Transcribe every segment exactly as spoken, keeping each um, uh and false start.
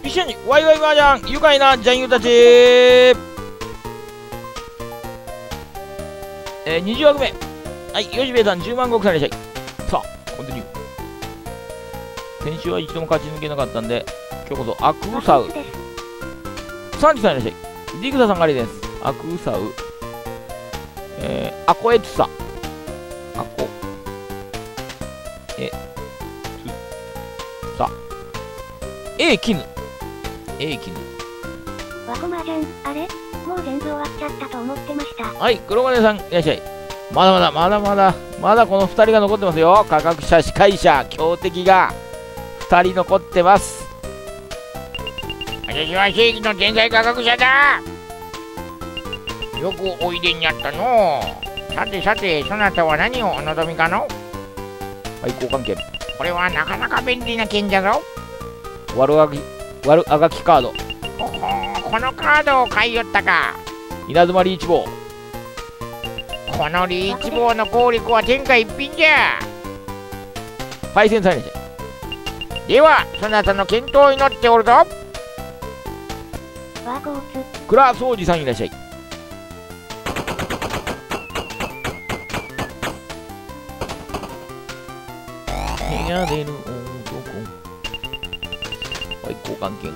一緒にワイワイマージャン愉快なジャンユーたちえー、にじゅう枠目。はい、よしべいさんじゅうまんごくさんいらっしゃい。さあ、コンティニュー。先週は一度も勝ち抜けなかったんで、今日こそアクーサウ。サンチさんいらっしゃい。ディグサさんがありです。アクーサウ。えー、アコエツサ。アコ。え、つ、さ。えー、キヌ。えー、キヌ。 ワコマージャン、あれもう全部終わっちゃったと思ってました。 はい、黒金さんいらっしゃい。まだまだまだまだまだこのふたりが残ってますよ。科学者、司会者、強敵がふたり残ってます。 私は正義の天才科学者だ。よくおいでになったのう。さてさて、そなたは何をお望みかの？ はい、交換券。 これはなかなか便利な券じゃぞ。 悪あがき、悪あがきカード。 ほほ、このカードを買いよったか。 稲妻リーチ棒。 このリーチ棒の効力は天下一品じゃ。 パイセンさんいらっしゃい。 ではそなたの健闘を祈っておるぞ。 ワーゴーツ。 クラソウジさんいらっしゃい。部屋出る男。はい、交換券。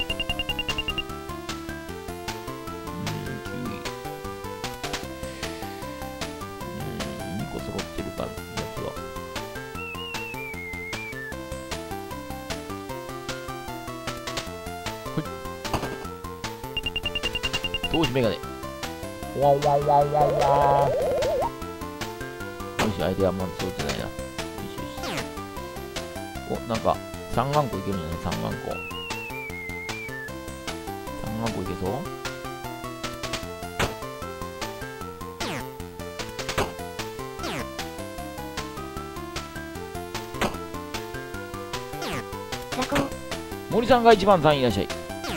揃ってるかやつははい当時メガネワンワンワンワンワンよし相手はまだ揃ってないなよしよしおなんかさんがんこいけるんじゃないさんがんこさんがんこいけそう森さんがいちばんさんいいらっしゃい。う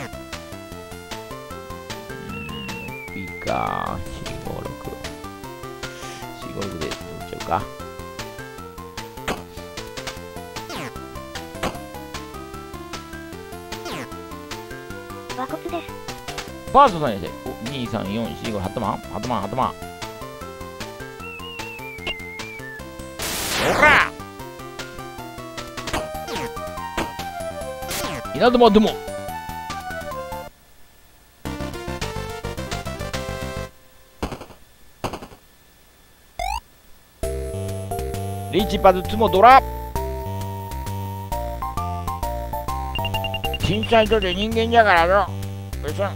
ーん、ピーかー。よん、ご、ろく。よん、ご、ろくで取っちゃうか。 和骨です。 ファーストさんいらっしゃい。お、に、さん、よん、よん、ご、はちまんはちまんはちまん。 ほら稲妻でもリーチパズツモドラ小さいとで人間じゃからぞ。うそん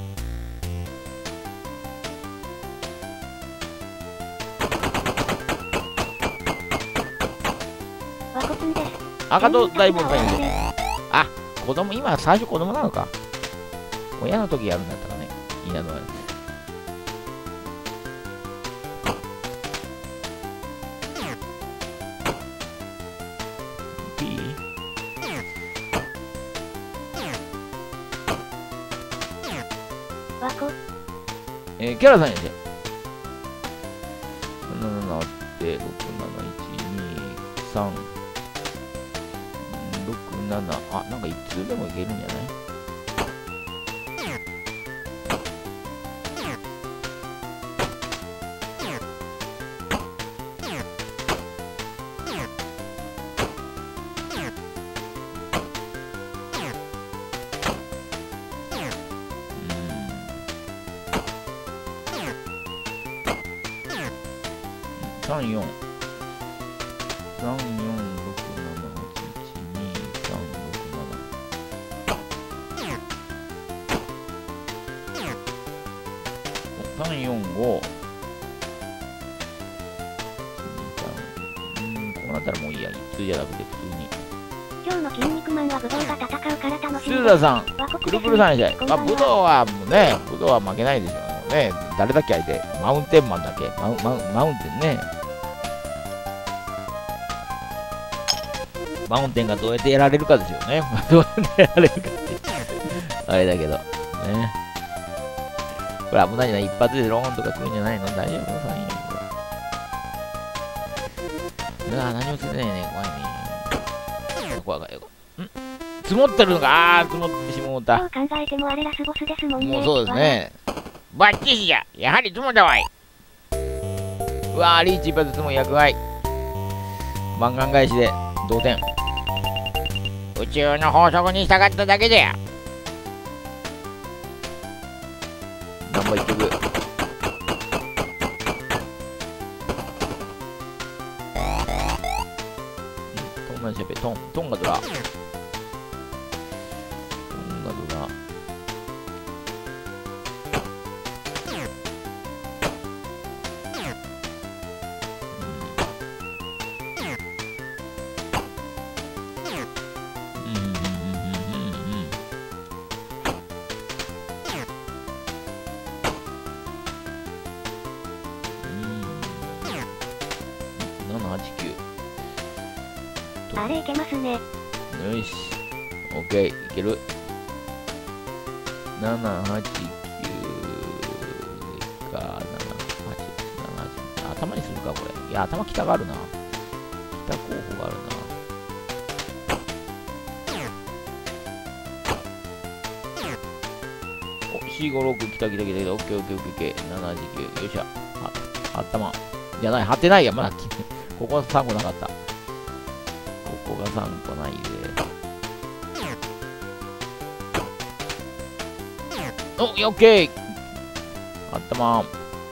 和骨です。 赤と大門さんいるぞ。あ子供今最初子供なのか親の時やるんだったかね稲妻です。P 和骨。 えー、キャラさんやでなななってろくなないちにさんろくななあなんかいつでもいけるんじゃないさんよんさんよんろくななはちいちにさんろくななさんよんごうんこうなったらもういいやいつじゃなくて普通に今日の筋肉マンはブドウが戦うから楽しみ。 スーザーさんくるくるさんいらっしゃい。まあブドウはもうねブドウは負けないでしょうね。誰だっけ相手マウンテンマンだっけマウマウマウンテンねマウンテンがどうやってやられるかですよね。どうやってやられるかってあれだけどねこれ危ないじゃない一発でローンとか来るんじゃないの大丈夫さんようわ何もついてないね怖いね怖い怖いん積もってるのか。あー積もってしもうどうた。 考えてもあれラスボスですもんね。 もうそうですね。 バッチリじゃ。やはり積もだわい。 うわーリーチ一発ずつも役割。マンガン返しで同点。 宇宙の法則に従っただけじゃ。 ナンバー一曲。トンなんしゃべトントンがドラ。トンがドラ。ななはちきゅう。 あれいけますね。 よし。オッケー、いける。ななはちきゅうか、ななはち、ななはち。頭にするか、これ。いや、頭北があるな。北候補があるな。お、よんごろく、来た来た来た来た。オッケーオッケーオッケーオッケー。ななはちきゅう。よっしゃ。は、頭。じゃない、貼ってないや、まだ。ここはさんこなかった。ここがさんこないで。お、オッケー。頭。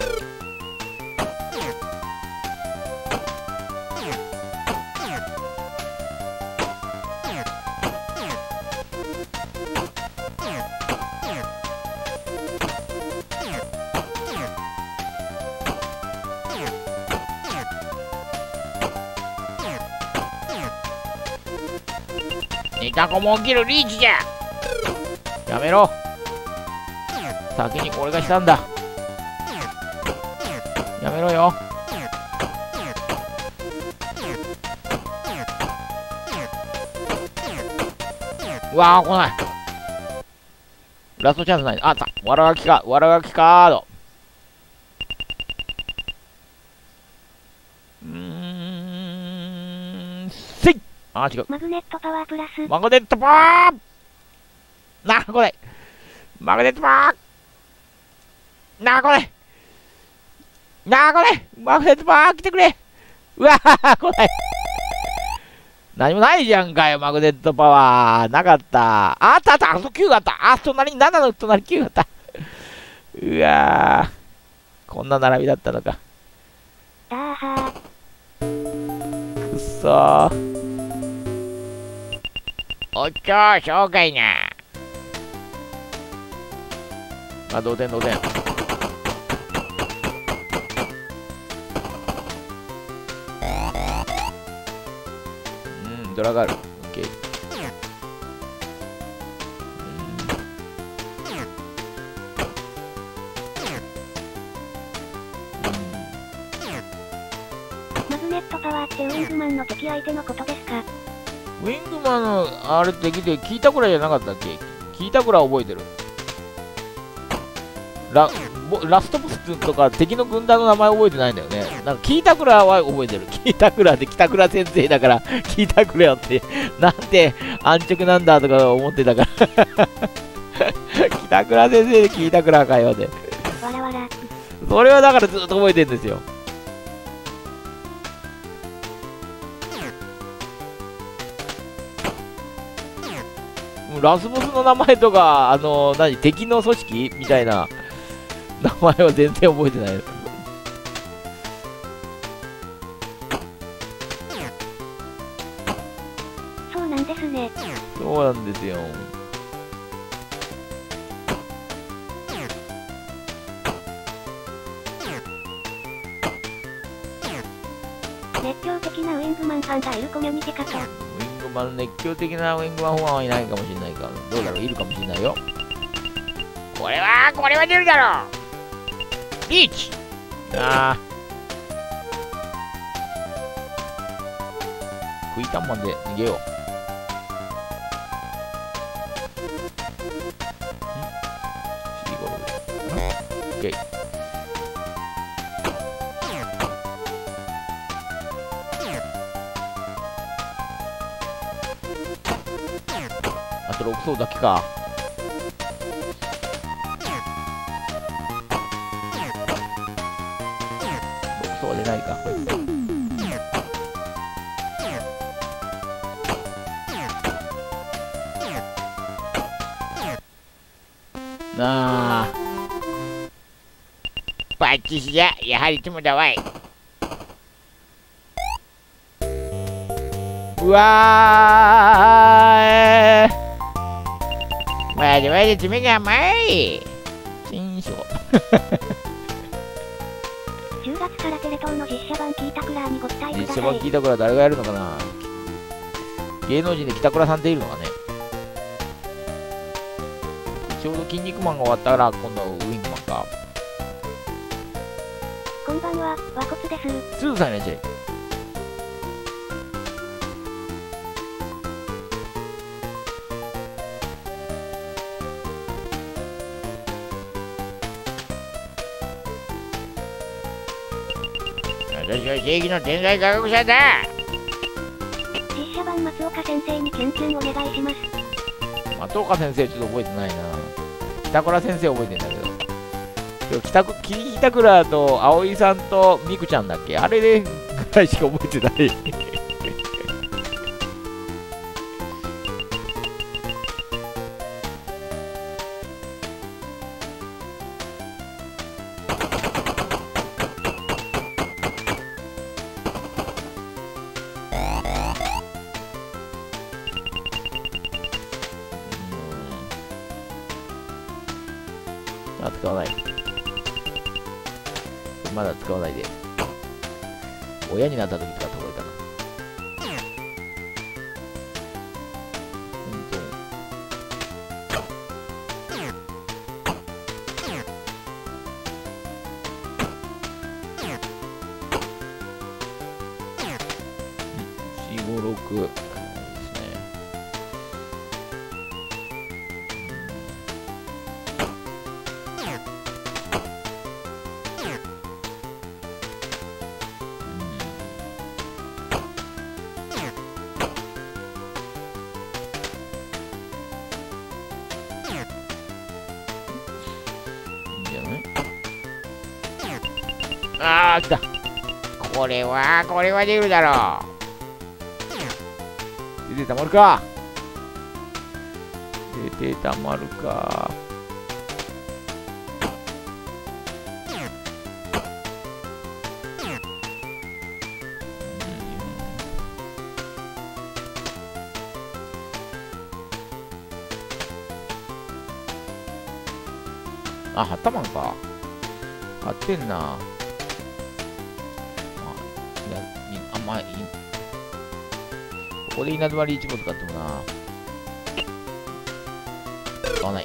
ネタコも起きるリーチじゃ。 やめろ。先に俺がしたんだ。やめろよ。うわー来ない。ラストチャンスない。あった。わらがきか。わらがきカード。うーん。せい。あー違う。 マグネットパワープラス。 マグネットパー。なあこれ。マグネットパー。なあこれ。なあこれ。マグネットパー来てくれ。うわー来ない。何もないじゃんかよ、マグネットパワー。なかった。あったあった。あそこきゅうがあった。あ、隣にななの隣きゅうがあった。うわー。こんな並びだったのか。 ダーハー。くっそー。 おっちょー、紹介な。 あ、同点同点。うん、ドラがある。オッケー。 マグネットパワーってウィングマンの敵相手のことですか？ ウィングマンのあれできて聞いたくらいじゃなかったっけ？聞いたくらい覚えてる。ララストボスとか敵の軍団の名前覚えてないんだよね。なんか聞いたくらは覚えてる。聞いたくらで北倉先生だから聞いたくらよって。なんて安直なんだとか思ってたから。北倉先生で聞いたくらかよって。 わらわら。 それはだからずっと覚えてるんですよ。ラスボスの名前とか、あのー、何、敵の組織みたいな名前は全然覚えてない。 そうなんですね。 そうなんですよ。 熱狂的なウィングマンファンがいるコミュニティかと。 ウィングマン、熱狂的なウィングマンファンはいないかもしれないから、どうだろう、いるかもしれないよ。 これは、これは出るだろう。リーチ。 ああ。食いたんまんで逃げよう。シーゴロで。オッケー。 とろく層だけか。ろく層は出ないか。なあバッチシじゃ、やはりつむだわい。 うわー、えー、 まだまだ詰めが甘い。 新章じゅうがつからテレ東の実写版キータクラーにご期待く実ださい。 写版聞いたから誰がやるのかな。芸能人で北倉さんっているのかね。ちょうど筋肉マンが終わったら今度はウィングマンか。 こんばんは、和骨です。 スーさんいらっしゃい。 私は正義の天才科学者だ。 実写版松岡先生にキュンキュンお願いします。 松岡先生ちょっと覚えてないな。北倉先生覚えてんだけど。でも北く桐北倉と葵さんとみくちゃんだっけ、あれでぐらいしか覚えてない。あ、使わない。まだ使わないで。親になった時使った方がいいかな。うんと。よん、ご、ろく。ですね。あー、来た。 これは、これは出るだろ出てたまるか。出てたまるか。あ、はったまんか。合ってんな。あんまいい。ここで稲妻リーチも使ってもな。使わない。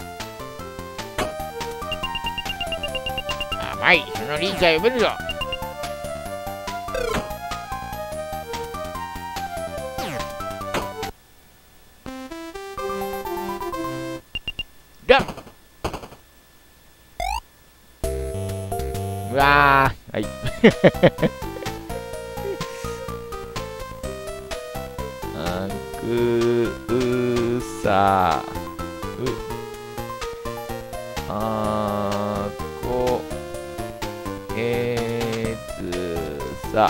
う。甘い。そのリーチは読めるぞ。ダン。 うわー、はい。あくうさうあこえつさ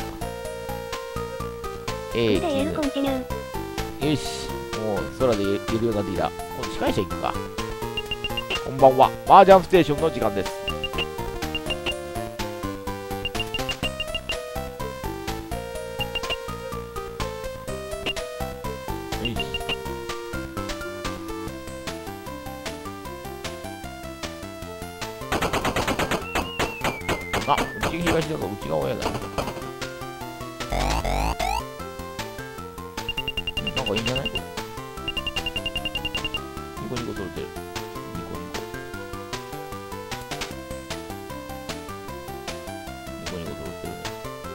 えでエルコンティニュー。 よし、もう空で言えるようになってきた。今度司会者行くか。こんばんは、マージャンステーションの時間です。あ、内東だから内側やだ。なんかいいんじゃないこれ。ニコニコ取れてる。ニコニコ。ニコニコ取れてるね。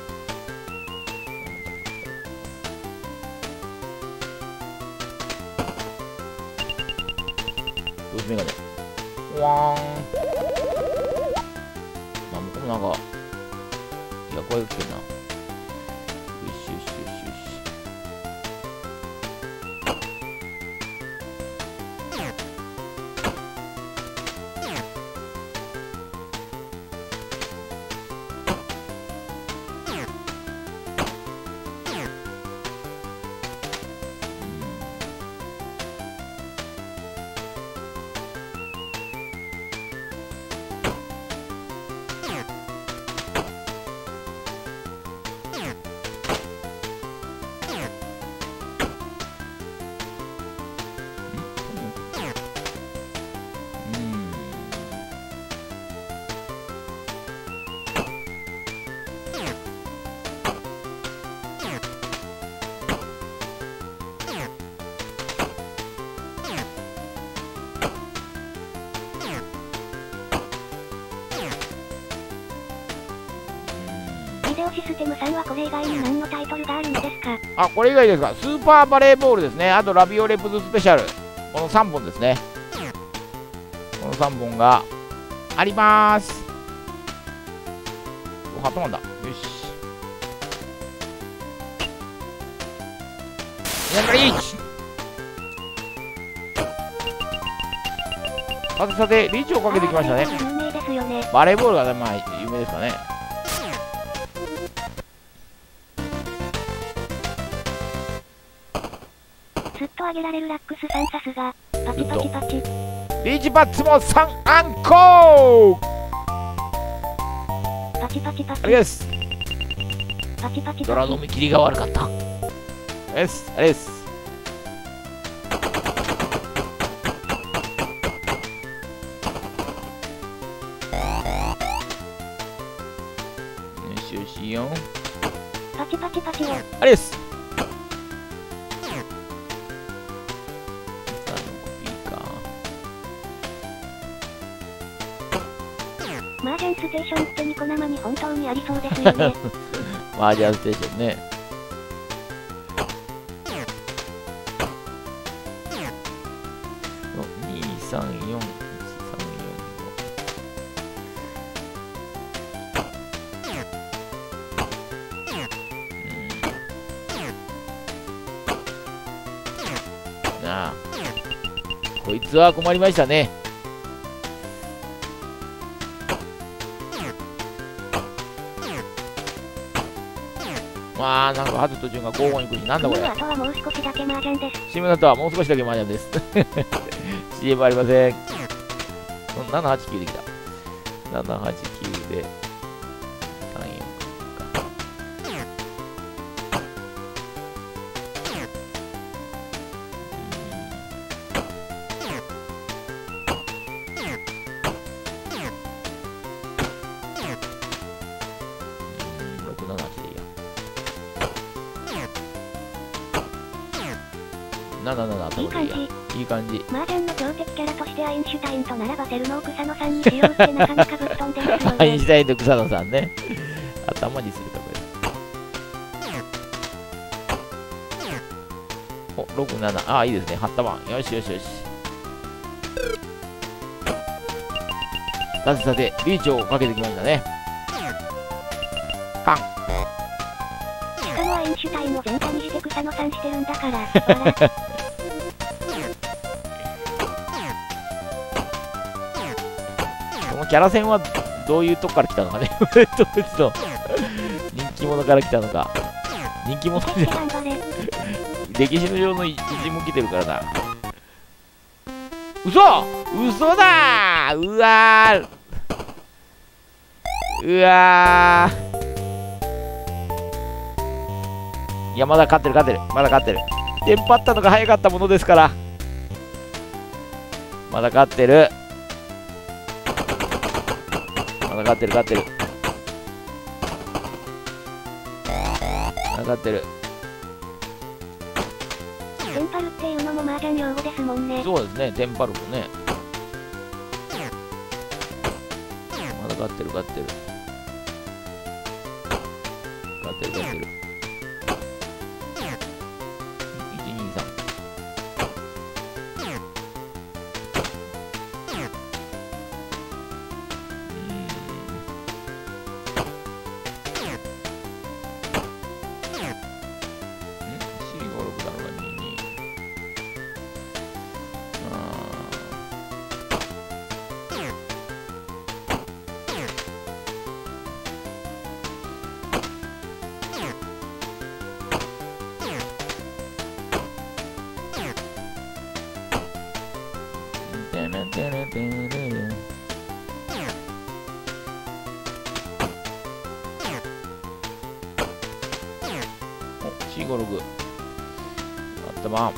どうしメガネ。わーん。まあ、向こうもなんか、いや、声が来てるな。よしよしよしよし。 ビデオシステムさんはこれ以外に何のタイトルがあるのですか？ あ、これ以外ですか。スーパーバレーボールですね。あとラビオレプズスペシャル。このさんぼんですね。このさんぼんがありまーす。お、ハットマンだ。よし。やったりーち。さてさて、リーチをかけてきましたね。 有名ですよね。 バレーボールが、まあ、有名ですかね。 すっと上げられるラックスさん、さすが。パチパチパチ。 リーチパッツもさんアンコー。 パチパチパチ。 あれです。 パチパチパチ。 ドラの見切りが悪かった。です。あれです。よしよしよん。 パチパチパチよ。 あれです。 マージャンステーションってニコ生に本当にありそうですよね。 マージャンステーションね。にさんよん、いちさんよんご。なあ、こいつは困りましたね。まあ、なんかハズと順が交互に来るし、なんだこれ。 あとはもう少しだけ麻雀です。 シムの後はもう少しだけ麻雀です。シーエム ありません。ななはちきゅうできた。ななはちきゅうで、さんよんか。ろくななはちでいいや。ななななあったことでいいや。いい感じ。 麻雀の強敵キャラとしてアインシュタインとならばセルノー草野さんに使用してなかなかぶっ飛んでますよね。 アインシュタインと草野さんね。頭にするかこれ。お、ろくなな。ああ、いいですね。はった番。よしよしよし。さてさて、リーチをかけてきましたね。カン。 しかもアインシュタインを前科にして草野さんしてるんだから。笑このキャラ戦はどういうとこから来たのかね。どういう人人気者から来たのか。人気者じゃ頑張れ。 歴史の上の一も来てるからな。嘘嘘だーうわーうわーいや、まだ勝ってる勝ってる。まだ勝ってる。テンパったのが早かったものですから。まだ勝ってる。まだ勝ってる勝ってる。まだ勝ってる。 テンパるっていうのも麻雀用語ですもんね。 そうですね、テンパるもね。まだ勝ってる勝ってる。勝ってる勝ってる。いち、に、さん。よん、ご、ろく。あったまん。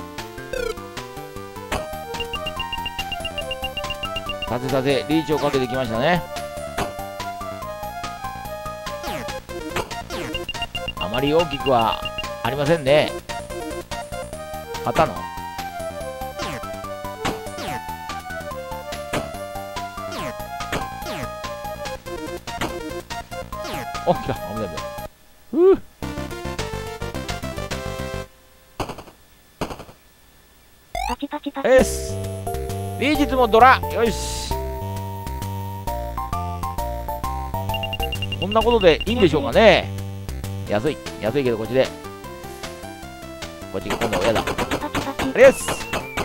さてさて、リーチをかけてきましたね。あまり大きくはありませんね。旗のお、来た。危ない危ない。ふう。 パチパチパチ。 えっす。リージズもドラ。よし。こんなことでいいんでしょうかね。安い。安いけどこっちで。こっちが今度は親だ。 パチパチパチ。 あれです。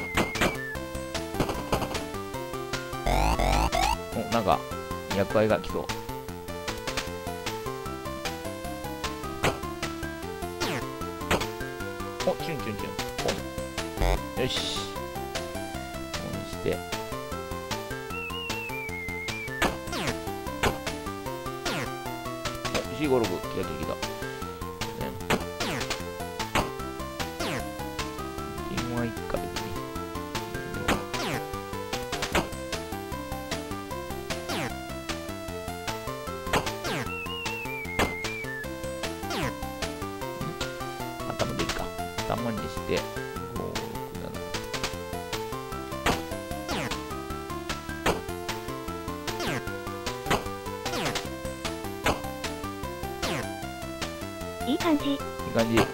お、なんか、役割が来そう。お、チュンチュンチュン。ポン。よし。こうして。お、シーゴルフ、来た来た来た。ね。電話一回でね。頭でいいか。頭にして、ご、ろく、なな。 いい感じ。 いい感じ。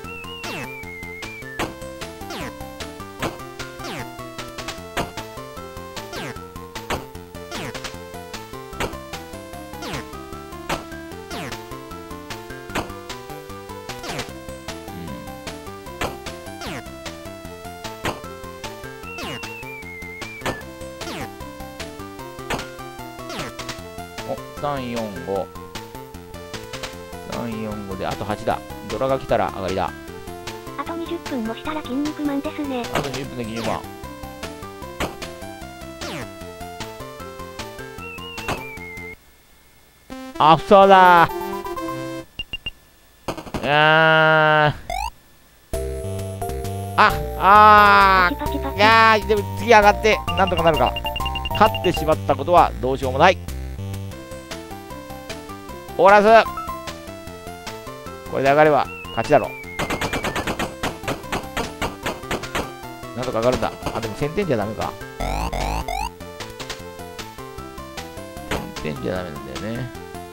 お、さん、よん、ご。さん、よん、ごで、あとはちだ。ドラが来たら上がりだ。 あとにじゅっぷんもしたら筋肉マンですね。 あとじゅっぷんで筋肉マン。あ、そうだー。いやー。あ、あパチパチパー。 チ。 いやー、でも次上がって、なんとかなるか。勝ってしまったことはどうしようもない。オーラス。これで上がれば勝ちだろ。なんとか上がるんだ。あ、でもせんてんじゃダメか。せんてんじゃダメなんだよね。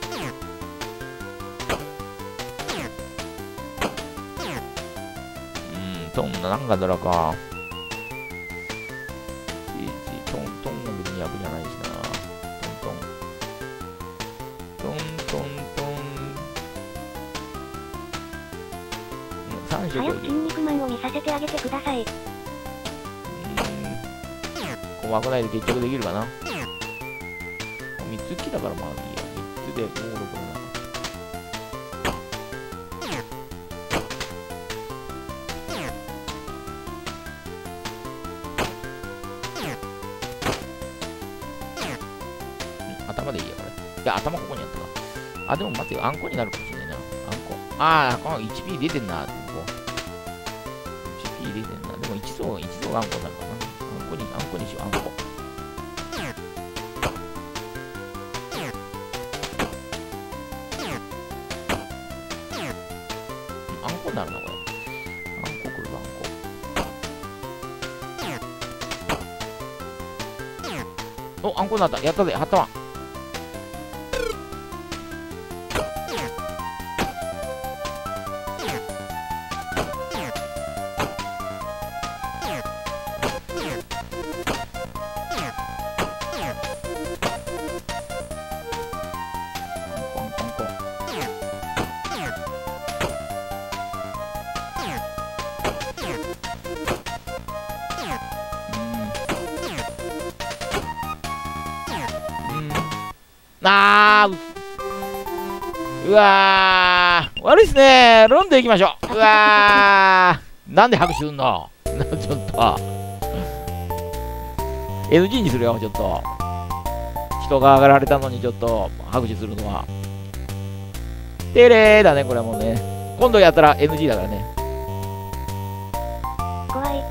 うん、トン、なんかドラか。いちいち、トントンも別に役じゃないしな。トントン。トントントン。うん、さん色早く筋肉マンを見させてあげてください。 怖くないで結局できるかな。みっつ来たからまあいいや。みっつでご、ろく、なな。頭でいいや、これ。いや、頭ここにあったか。あ、でも待ってよ。あんこになるかもしれないな。あんこ。ああ、この いちピー 出てんな。ここ いちピー 出てんな。でもいち層、いち層があんこになるかな。あんこに、あんこにしよう、あんこ。あんこになるな、これ。あんこくるわ、あんこ。お、あんこになった。やったぜ、はったわ。あー、うわー、悪いっすね。ロンドン行きましょう。うわー、なんで拍手すんのちょっと。エヌジー にするよ、ちょっと。人が上がられたのにちょっと拍手するのは。てれーだね、これはもうね。今度やったら エヌジー だからね。 怖い。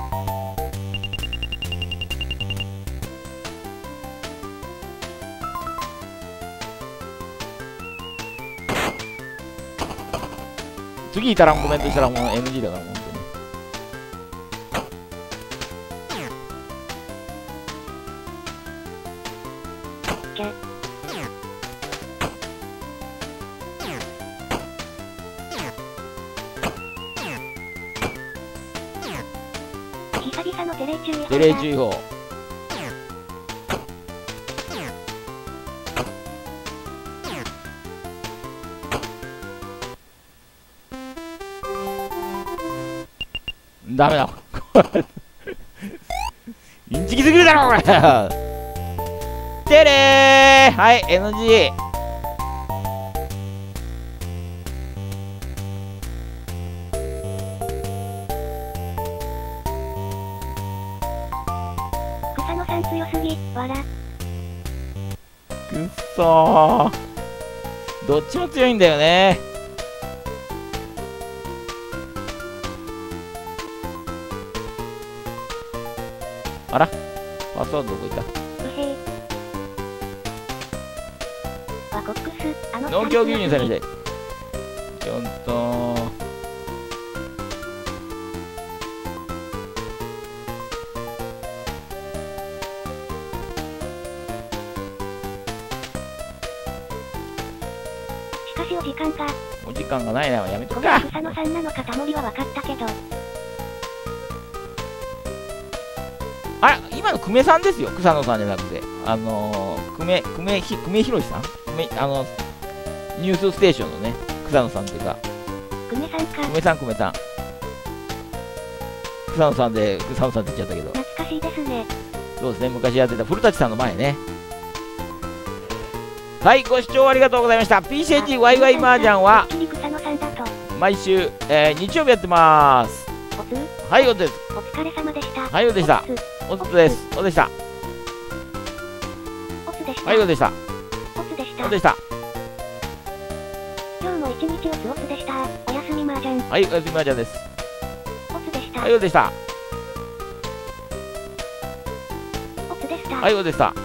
次いたらコメントしたらもう エヌジー だから、本当に。 け久々のテレ注意報だ。 テレ注意報。ダメだ。インチキすぎるだろこれ。テレー、はい エヌジー。 草野さん強すぎ、わら。 くっそー、どっちも強いんだよね。あら、パスワードどこ行った？ うへい。ワコックス、あの農協牛乳されてちょっとしかしお時間が。 お時間がないな、やめとごめん、 くか。 草野さんなのかタモリは分かったけど。 あれ、今の久米さんですよ、草野さんじゃなくて。あのー、久米、久米ひ、久米宏さん久米、あの、ニュースステーションのね、草野さんっていうか、 久米さんか。 久米さん、久米さん。草野さんで、草野さんって言っちゃったけど。 懐かしいですね。 そうですね、昔やってた古舘さんの前ね。はい、ご視聴ありがとうございました。ピーシーエイチワイワイ 麻雀は一気に草野さんだと。 毎週、えー、日曜日やってます。 おつはい、おつです。 お疲れ様でした。 はい、おつでした。おつです。おつでした。 おつでした。 はい、おつでした。 おつでしたおつでした。 今日も一日おつおつでした。おやすみ麻雀。 はい、おやすみ麻雀です。 おつでした。 はい、おつでした。 おつでした。 はい、おつでした。